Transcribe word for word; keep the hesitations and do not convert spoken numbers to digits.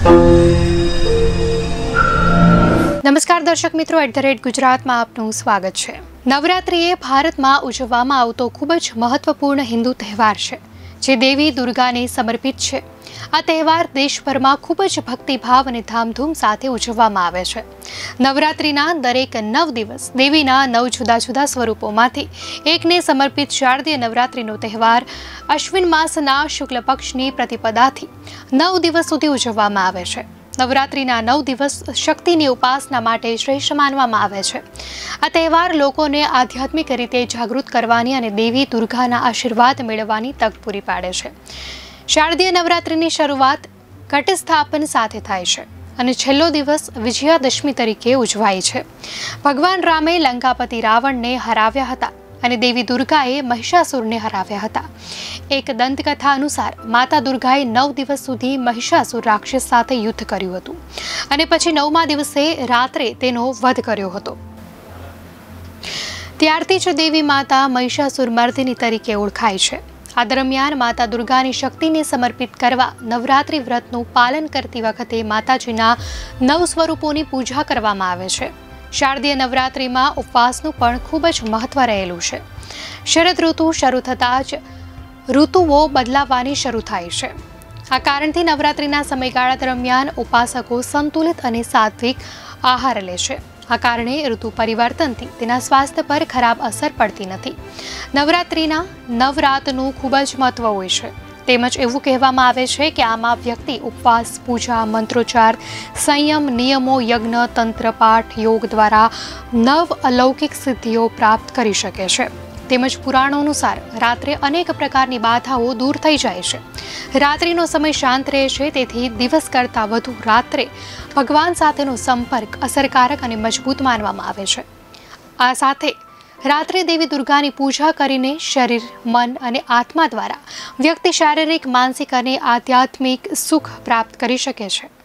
નમસ્કાર દર્શક મિત્રો, એટ ધ રેટ ગુજરાતમાં આપનું સ્વાગત છે। નવરાત્રિ એ ભારતમાં ઉજવવામાં આવતો ખૂબ જ મહત્વપૂર્ણ હિન્દુ તહેવાર છે, જે દેવી દુર્ગાને સમર્પિત છે। આ તહેવાર દેશભરમાં ખૂબ જ ભક્તિભાવ અને ધામધૂમ સાથે ઉજવવામાં આવે છે। નવરાત્રિના દરેક નવ દિવસ દેવીના નવ જુદા જુદા સ્વરૂપોમાંથી એકને સમર્પિત શારદીય નવરાત્રિનો તહેવાર અશ્વિન માસના શુક્લ પક્ષની પ્રતિપદાથી નવ દિવસ સુધી ઉજવવામાં આવે છે। નવરાત્રિના નવ દિવસ શક્તિની ઉપાસના માટે શ્રેષ્ઠ માનવામાં આવે છે। આ તહેવાર લોકોને આધ્યાત્મિક રીતે જાગૃત કરવાની અને દેવી દુર્ગાના આશીર્વાદ મેળવવાની તક પૂરી પાડે છે। શારદીય નવરાત્રિની શરૂઆત ઘટ સ્થાપન સાથે થાય છે અને છેલ્લો દિવસ વિજયાદશમી તરીકે ઉજવાય છે। ભગવાન રામે લંકાપતિ રાવણને હરાવ્યા હતા અને દેવી દુર્ગાએ મહિષાસુરને હરાવ્યા હતા। એક દંતકથા અનુસાર માતા દુર્ગાએ નવ દિવસ સુધી મહિષાસુર રાક્ષસ સાથે યુદ્ધ કર્યું હતું અને પછી નવમા દિવસે રાત્રે તેનો વધ કર્યો હતો। ત્યારથી જ દેવી માતા મહિષાસુર મર્દિની તરીકે ઓળખાય છે। આ દરમિયાન માતા દુર્ગાની શક્તિને સમર્પિત કરવા નવરાત્રિ વ્રતનું પાલન કરતી વખતે માતાજીના નવ સ્વરૂપોની પૂજા કરવામાં આવે છે। શારદીય નવરાત્રિમાં ઉપવાસનું પણ ખૂબ જ મહત્વ રહેલું છે। શરદ ઋતુ શરૂ થતાં જ ઋતુઓ બદલાવાની શરૂ થાય છે। આ કારણથી નવરાત્રિના સમયગાળા દરમિયાન ઉપાસકો સંતુલિત અને સાત્વિક આહાર લે છે। આ કારણે ઋતુ પરિવર્તનથી તેના સ્વાસ્થ્ય પર ખરાબ અસર પડતી નથી। નવરાત્રિના નવરાતનું ખૂબ જ મહત્વ હોય છે। તેમજ એવું કહેવામાં આવે છે કે આમાં વ્યક્તિ ઉપવાસ, પૂજા, મંત્રોચ્ચાર, સંયમ, નિયમો, યજ્ઞ, તંત્ર, પાઠ, યોગ દ્વારા નવ અલૌકિક સિદ્ધિઓ પ્રાપ્ત કરી શકે છે। તેમજ પુરાણો અનુસાર રાત્રે અનેક પ્રકારની બાધાઓ દૂર થઈ જાય છે। રાત્રિનો સમય શાંત રહે છે, તેથી દિવસ કરતાં વધુ રાત્રે ભગવાન સાથેનો સંપર્ક અસરકારક અને મજબૂત માનવામાં આવે છે। આ સાથે રાત્રે દેવી દુર્ગાની પૂજા કરીને શરીર, મન અને આત્મા દ્વારા વ્યક્તિ શારીરિક, માનસિક અને આધ્યાત્મિક સુખ પ્રાપ્ત કરી શકે છે।